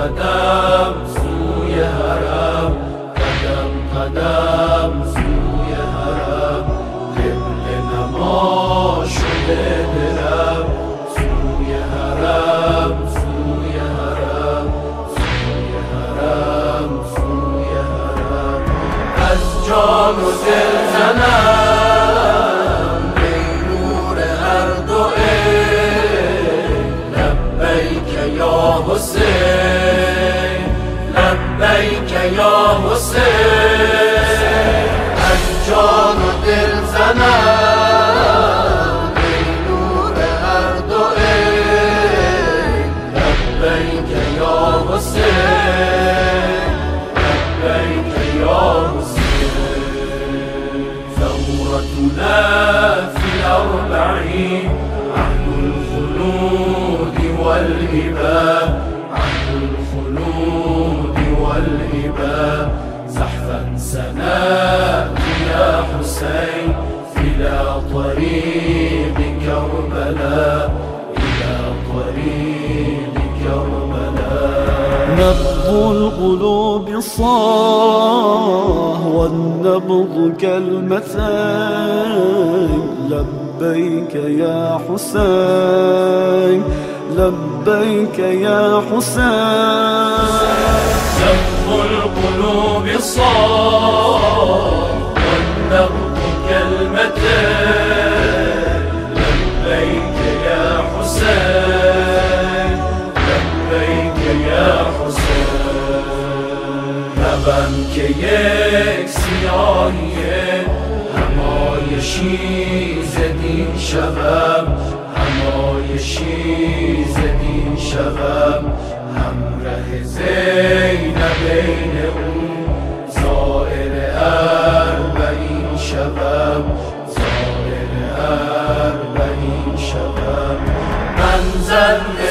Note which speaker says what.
Speaker 1: قدم سوی حرم، قدم قدم سوی حرم، قبله نما شده دلم، سوی حرم سوی حرم، سوی حرم سوی حرم. از جان و دل زنم ای نور هر دو عین، لبیک یا حسین، لبیک یا حسین. از جان و دل زنم ای نور هر دو عین، لبیک یا حسین، لبیک یا حسین. ثورتنا في الأربعين، عهد الخلود والهبة، عهد الخلود والهبة. زحفا سنأتي يا حسين إلى طريق كربلاء، إلى طريق كربلاء.
Speaker 2: نبض القلوب صاح والنبض كلمتين، لبيك يا حسين، لبيك يا حسين.
Speaker 1: نبض القلوب صاح والنبض كلمتين، لبيك يا حسين، لبيك يا حسین. لبم که یک سیاهیه، همایشی زدین شبم، همایشی زدین شبم. همراه زینبین اون زائر اربعین شبم، زائر اربعین شبم. من زن